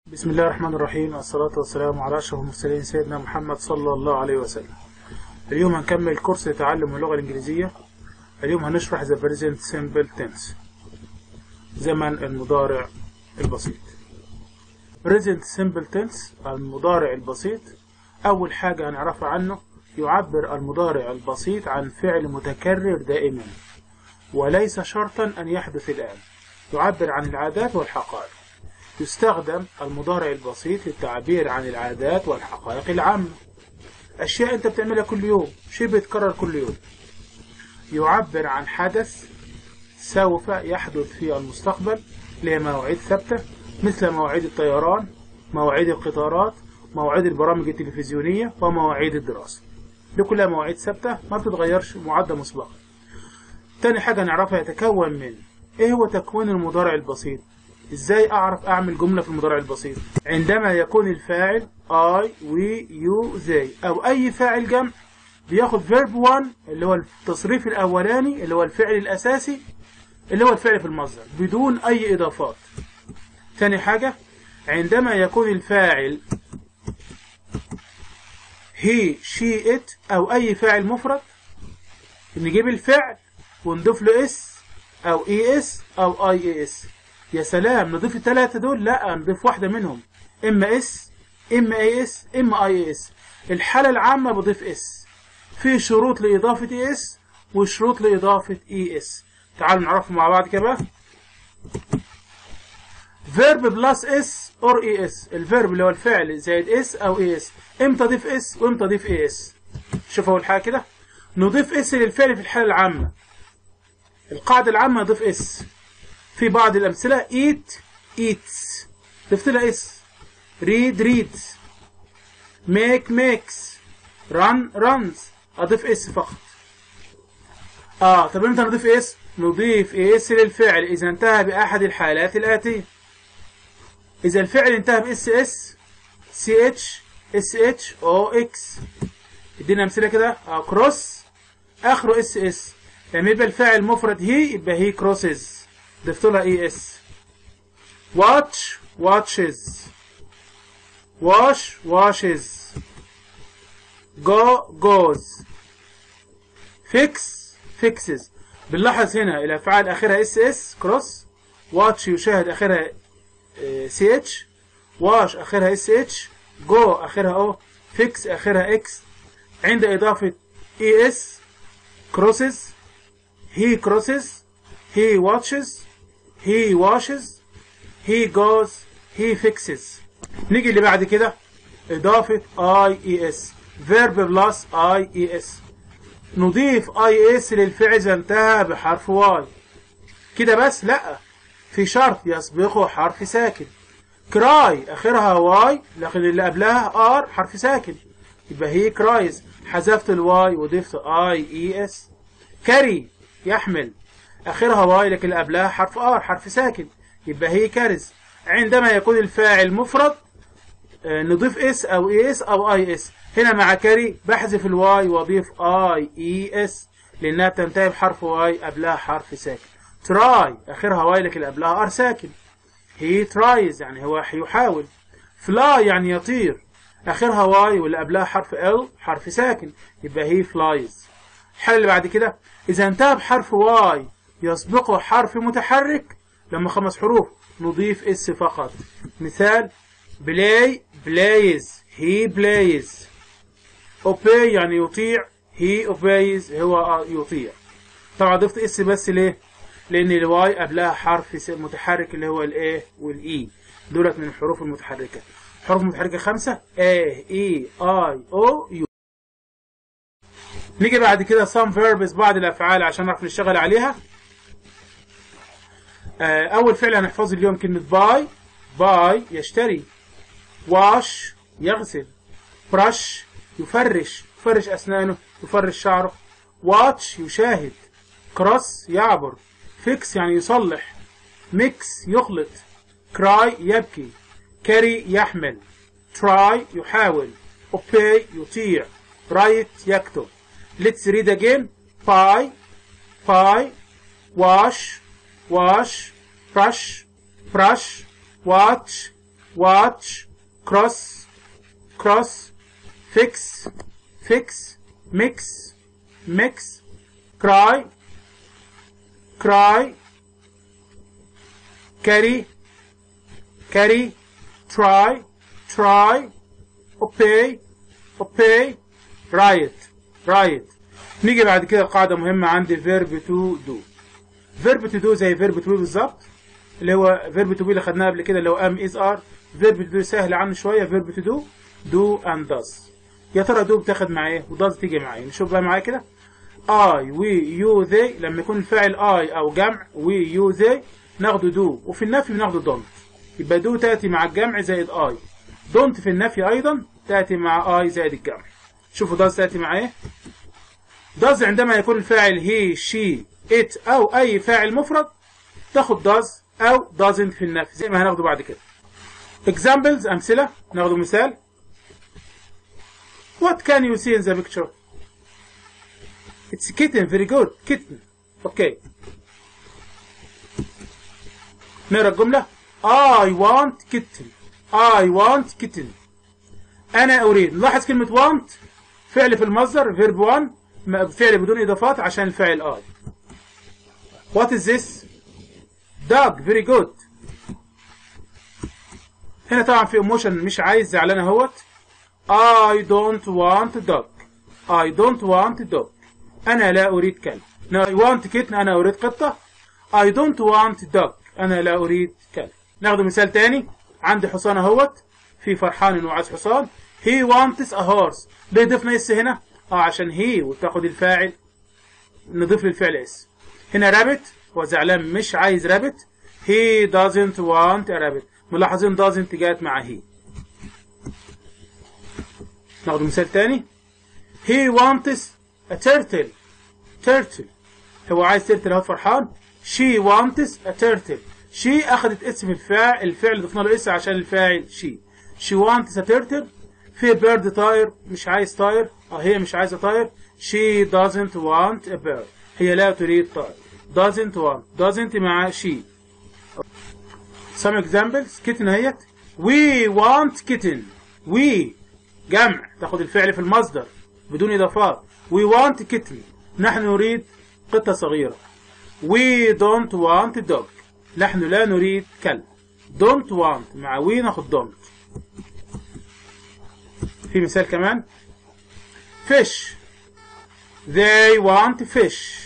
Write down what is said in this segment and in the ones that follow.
بسم الله الرحمن الرحيم. الصلاة والسلام على أشرف المرسلين سيدنا محمد صلى الله عليه وسلم. اليوم هنكمل كورس تعلم اللغة الإنجليزية. اليوم هنشرح the present simple tense، زمن المضارع البسيط. present simple tense المضارع البسيط، أول حاجة هنعرفها عنه يعبر المضارع البسيط عن فعل متكرر دائما وليس شرطا أن يحدث الآن، يعبر عن العادات والحقائق. يستخدم المضارع البسيط للتعبير عن العادات والحقائق العامة، أشياء أنت بتعملها كل يوم، شيء بيتكرر كل يوم. يعبر عن حدث سوف يحدث في المستقبل لمواعيد ثابتة، مثل مواعيد الطيران، مواعيد القطارات، مواعيد البرامج التلفزيونية، ومواعيد الدراسة. دي كلها مواعيد ثابتة ما بتتغيرش، معدة مسبقا. تاني حاجة نعرفها يتكون من إيه هو تكوين المضارع البسيط. ازاي اعرف اعمل جملة في المضارع البسيط؟ عندما يكون الفاعل I, we, you, they او اي فاعل جمع بياخد verb 1 اللي هو التصريف الاولاني اللي هو الفعل الاساسي اللي هو الفعل في المصدر بدون اي اضافات. ثاني حاجة عندما يكون الفاعل he, she, it او اي فاعل مفرد نجيب الفعل ونضيف له اس او es او ias. يا سلام، نضيف الثلاثة دول؟ لا، نضيف واحدة منهم، إما اس إما اي اس إما اي اس. الحالة العامة بضيف اس. في شروط لإضافة اي اس وشروط لإضافة اي اس. تعالوا نعرفهم مع بعض كده. verb plus اس or اي اس، الفيرب اللي هو الفعل زائد اس أو اي اس. إمتى أضيف اس وإمتى أضيف اي اس؟ شوف أول حاجة كده، نضيف اس للفعل في الحالة العامة. القاعدة العامة نضيف اس. في بعض الأمثلة eat eats ضفت لها اس. read reads. make makes. run runs أضيف اس فقط. طب امتى نضيف اس؟ نضيف اس للفعل إذا انتهى بأحد الحالات الآتية. إذا الفعل انتهى بإس اس ch sh o x. ادينا أمثلة كده. cross آخره اس اس. لما يبقى الفاعل مفرد هي يبقى هي crosses ضفت لها اي اس. watch watches. wash washes. go goes. fix fixes. بنلاحظ هنا الافعال اخرها اس اس كروس. watch يشاهد اخرها سي اتش. wash اخرها اس اتش. go اخرها او. fix اخرها اكس. عند اضافه اي اس crosses. he crosses. he watches. he washes. he goes. he fixes. نيجي اللي بعد كده إضافة IES verb plus IES. نضيف IES للفعل إذا انتهى بحرف Y. كده بس؟ لأ، في شرط يسبقه حرف ساكن. cry آخرها Y لكن اللي قبلها R حرف ساكن، يبقى هي cries. حذفت الواي وضفت IES. carry يحمل آخرها واي لكن اللي قبلها حرف ار حرف ساكن، يبقى هي كارز. عندما يكون الفاعل مفرد نضيف اس او اي اس او اي اس. هنا مع كاري بحذف الواي واضيف اي اي اس لانها بتنتهي بحرف واي قبلها حرف ساكن. تراي اخرها واي لكن اللي قبلها ار ساكن، هي ترايز يعني هو يحاول. فلاي يعني يطير اخرها واي واللي قبلها حرف ال حرف ساكن، يبقى هي فلايز. الحالة اللي بعد كده اذا انتهى بحرف واي يسبقه حرف متحرك لما 5 حروف نضيف اس فقط. مثال play plays. he plays. obey يعني يطيع. he obeys هو يطيع. طبعا ضفت اس بس ليه؟ لان الواي قبلها حرف متحرك اللي هو الاي والاي، دولت من الحروف المتحركة. حروف متحركة 5 a e i o u. نيجي بعد كده some verbs بعض الافعال عشان نعرف نشتغل عليها. أول فعل هنحفظه اليوم كلمة باي. باي يشتري. واش يغسل. برش يفرش أسنانه، يفرش شعره. واتش يشاهد. كروس يعبر. فيكس يعني يصلح. ميكس يخلط. كراي يبكي. كاري يحمل. تراي يحاول. اوبي يطيع. رايت يكتب. let's read again. باي باي. واش wash, brush, brush, watch, watch cross cross fix fix mix mix cry cry carry carry try try obey obey write write. نيجي بعد كده قاعدة مهمة عندي verb to do. verb to do زي verb to be بالظبط، اللي هو verb to be اللي خدناه قبل كده اللي هو am is are. verb to do سهل عنه شوية. verb to do do and does. يا ترى do بتاخد مع ايه و does تيجي مع ايه؟ نشوف بقى معايا كده. I we you they لما يكون الفاعل I أو جمع we you they ناخده do، وفي النفي بناخده don't. يبقى do تأتي مع الجمع زائد I. don't في النفي أيضا تأتي مع I زائد الجمع. شوفوا does تأتي مع ايه؟ does عندما يكون الفاعل he she it أو أي فاعل مفرد تاخد does أو doesn't في النفي زي ما هناخده بعد كده. examples أمثلة. ناخده مثال. what can you see in the picture? it's kitten. very good. kitten. okay. نقرأ الجملة. I want kitten. I want kitten. أنا أريد. نلاحظ كلمة want فعل في المصدر verb one فعل بدون إضافات عشان الفاعل I. what is this? dog. very good. هنا طبعا في emotion مش عايز زعلان اهوت. I don't want dog. I don't want dog. أنا لا أريد كلب. I want kitten. أنا أريد قطة. I don't want dog. أنا لا أريد كلب. ناخد مثال تاني. عندي حصان اهوت، في فرحان إنه عايز حصان. he wants a horse. ليه ضفنا اس هنا؟ عشان he وتاخد الفاعل نضيف للفعل اس. هنا rabbit هو زعلان مش عايز rabbit. he doesn't want a rabbit. ملاحظين doesn't جات مع he. ناخد مثال تاني. he wants a turtle. turtle هو عايز ترتل اهو فرحان. she wants a turtle. she اخذت اسم الفعل ضفنا له اس عشان الفاعل she. she wants a turtle. في bird طاير مش عايز طاير. هي مش عايزة طاير. she doesn't want a bird. هي لا تريد طائر. doesn't want doesn't مع she. some examples. kitten هيت. we want kitten. we جمع تاخد الفعل في المصدر بدون إضافات. we want kitten. نحن نريد قطة صغيرة. we don't want dog. نحن لا نريد كلب. don't want مع we ناخد don't. في مثال كمان. fish. they want fish.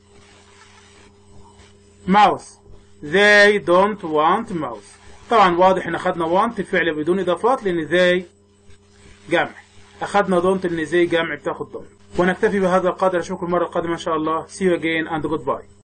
mouse. they don't want mouse. طبعا واضح ان اخدنا want الفعل بدون اضافات لان they جمع. اخدنا don't لان they جمع بتاخد don't. ونكتفي بهذا القدر. اشوفكم المره القادمه ان شاء الله. see you again and goodbye.